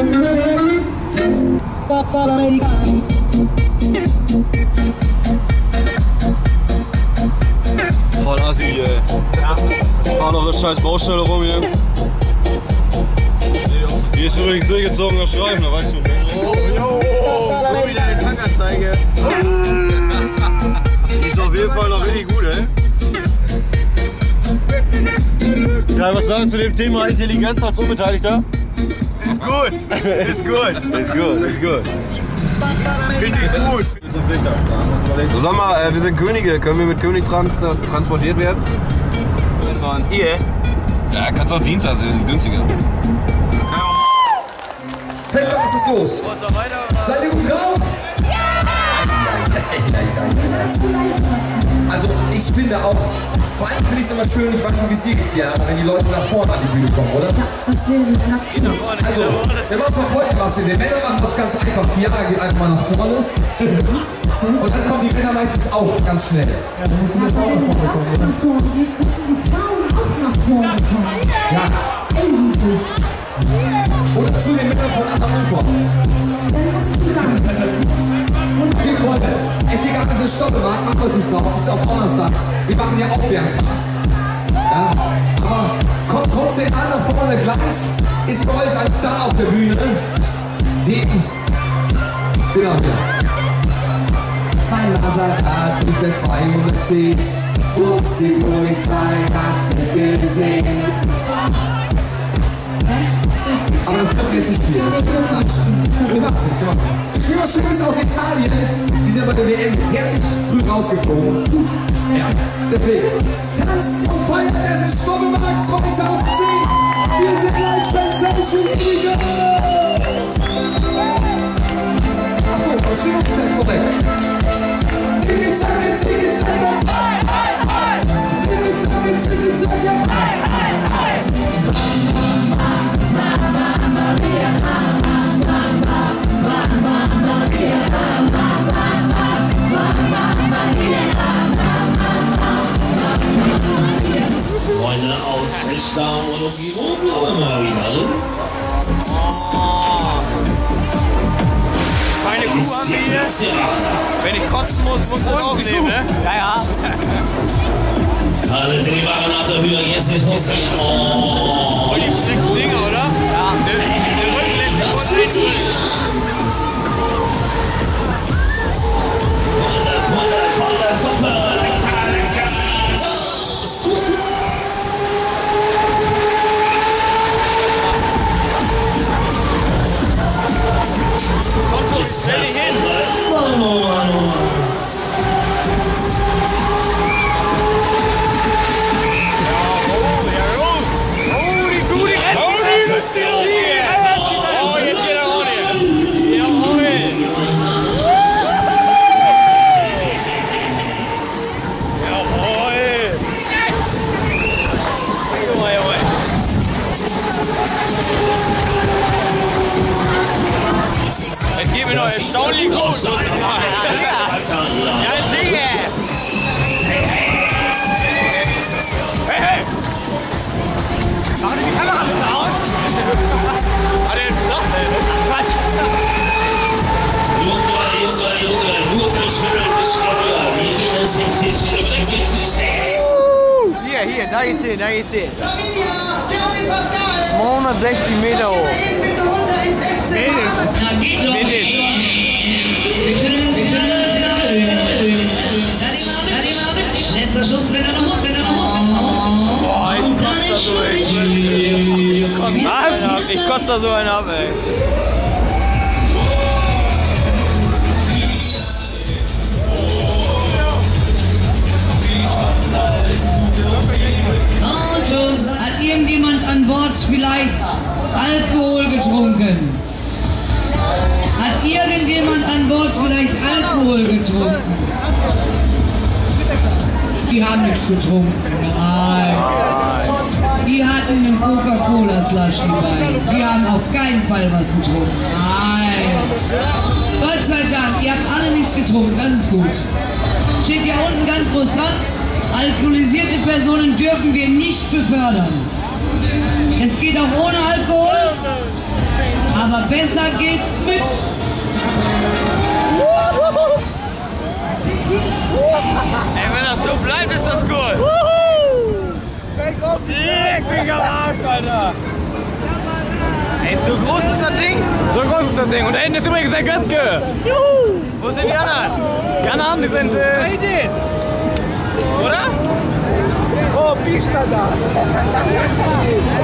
Voll assi hier, ey. Ja. Fahren auf der scheiß Baustelle rum hier. Hier ist übrigens durchgezogener Streifen, da weißt du nicht. Oh, jo, wieder eine Tankanzeige. Die ist auf jeden Fall noch richtig gut, ey. Ja, was sagen zu dem Thema Intelligenz als Unbeteiligter? Ist gut, ist gut, ist gut, ist gut. Finde ich gut. So, sag mal, wir sind Könige. Können wir mit König transportiert werden? Hier? Ja, kannst du auch Dienstag sehen, ist günstiger. Vechta, was ist los? Seid ihr gut drauf? Also, ich finde auch, vor allem finde ich es immer schön, ich weiß nicht, wie es dir geht hier, wenn die Leute nach vorne an die Bühne kommen, oder? Ja, das wäre platzlos. Also, wir machen es mal folgendermaßen. Die Männer machen das ganz einfach. Chiara geht einfach mal nach vorne. Und dann kommen die Männer meistens auch ganz schnell. Ja, dann müssen wir jetzt auch nach vorne kommen. Müssen die Frauen auch nach vorne kommen. Ja. Eigentlich. Oder zu den Männern von anderen Ufer. Dann musst du lang. Okay, Freunde, ist egal, es ist Stoppelmarkt, macht euch nicht drauf, es ist auch Donnerstag. Wir machen ja auch Aufwärmtag. Ja, aber kommt trotzdem an nach vorne gleich. Ist für euch ein Star auf der Bühne. Den haben wir. Mein Maserati für 210. Schwupps, die Polizei hat's nicht gesehen. Aber das müssen wir jetzt nicht spielen. Wir machen es nicht, wir machen es nicht. Ich spiele was Schönes aus Italien. Die sind bei der WM herrlich früh rausgeflogen. Gut. Ja. Deswegen, tanzt und feiert, es ist Stoppelmarkt 2010. Wir sind gleich Sensation Liga. Achso, das Stimmungstest vorweg. Zicke-Zacke, Zicke-Zacke. Zicke-Zacke, Zicke-Zacke. Freunde aus Vechta und Umgebung, aber mal wieder. Meine Kuh haben wir hier. Wenn ich kotzen muss, muss ich auch nehmen, ne? Ja, ja. Alle Drehbaren ab dafür, jetzt ist es hier. Oh, die schicken Dinge, oder? Ja. Der Rücklicht ist Ist das hin? Mann, oh Mann, oh Mann. Jetzt geben wir noch erstaunlich gut. Ja, sicher. Hey! Mach die Kamera aus! Hat er jetzt gesagt? Quatsch! Junge, schüttelt mich steuer. Wie geht es jetzt Hier, da geht's hin, da geht's hin. 260 Meter hoch. Mindestens. Letzter Schuss, wenn er noch muss, Boah, ich kotze da so, ich kotze da so einen ab, ey. Hat irgendjemand an Bord vielleicht Alkohol getrunken? Hat irgendjemand an Bord vielleicht Alkohol getrunken? Die haben nichts getrunken. Nein. Die hatten einen Coca-Cola-Slush dabei. Die haben auf keinen Fall was getrunken. Nein. Gott sei Dank, ihr habt alle nichts getrunken. Das ist gut. Steht hier unten ganz groß dran. Alkoholisierte Personen dürfen wir nicht befördern. Es geht auch ohne Alkohol, aber Aber besser geht's mit. Ey, wenn das so bleibt, ist das gut. Leck mich am Arsch, Alter. Ey, so groß ist das Ding? So groß ist das Ding. Und da hinten ist übrigens der Götzke. Juhu. Wo sind die anderen? Die anderen, die sind... Oder? Oh, Pista da.